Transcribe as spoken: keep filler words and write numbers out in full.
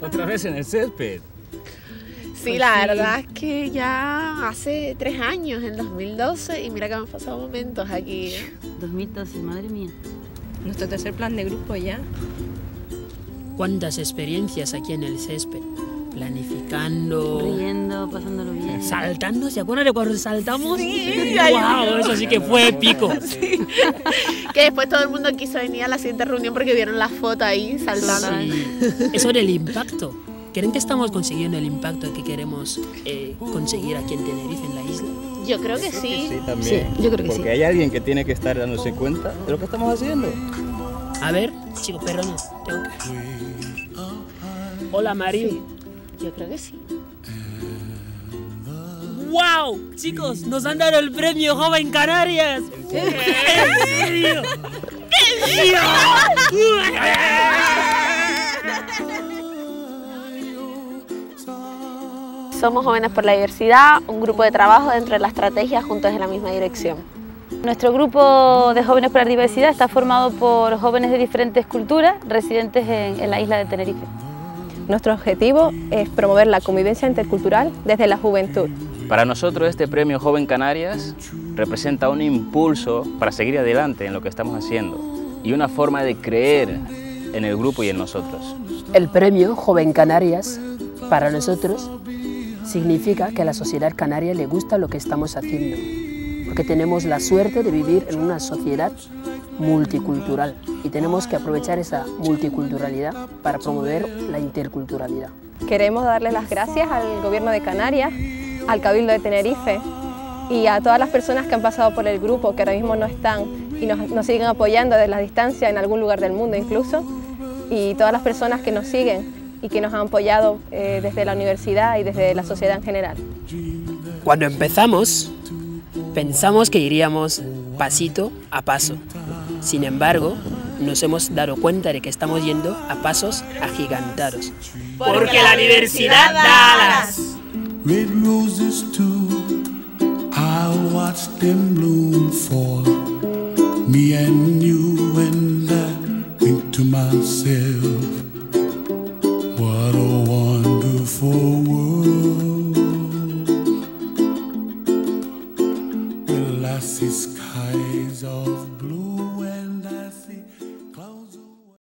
Otra vez en el césped. Sí, Pues la sí. verdad es que ya hace tres años, en dos mil doce, y mira que han pasado momentos aquí. ¿eh? dos mil doce, madre mía. Nuestro tercer plan de grupo ya. Cuántas experiencias aquí en el césped. Planificando, Riendo, pasándolo bien. saltando. ¿Se acuerdan de cuando saltamos? Sí, ay, ¡Wow! Eso sí que fue épico. Que después todo el mundo quiso venir a la siguiente reunión porque vieron la foto ahí saltando. Sí. Eso del impacto. ¿Creen que estamos consiguiendo el impacto que queremos eh, conseguir aquí en Tenerife, en la isla? Yo creo que sí. Sí, también. Sí, yo creo que Porque sí. hay alguien que tiene que estar dándose cuenta de lo que estamos haciendo. A ver, chicos, perdón, tengo que... Hola, Mario. Yo creo que sí. ¡Wow! Chicos, nos han dado el premio Joven Canarias. ¿En serio? ¡Qué Somos Jóvenes por la Diversidad, un grupo de trabajo dentro de la estrategia juntos en la misma dirección. Nuestro grupo de Jóvenes por la Diversidad está formado por jóvenes de diferentes culturas residentes en, en la isla de Tenerife. Nuestro objetivo es promover la convivencia intercultural desde la juventud. Para nosotros este premio Joven Canarias representa un impulso para seguir adelante en lo que estamos haciendo y una forma de creer en el grupo y en nosotros. El premio Joven Canarias, para nosotros, significa que a la sociedad canaria le gusta lo que estamos haciendo, porque tenemos la suerte de vivir en una sociedad multicultural y tenemos que aprovechar esa multiculturalidad para promover la interculturalidad. Queremos darle las gracias al Gobierno de Canarias, al Cabildo de Tenerife y a todas las personas que han pasado por el grupo, que ahora mismo no están y nos, nos siguen apoyando desde la distancia en algún lugar del mundo incluso, y todas las personas que nos siguen y que nos han apoyado eh, desde la universidad y desde la sociedad en general. Cuando empezamos, pensamos que iríamos pasito a paso. Sin embargo, nos hemos dado cuenta de que estamos yendo a pasos agigantados. Porque la diversidad da alas. Red roses too, I watched them bloom for me and you, and I think to myself,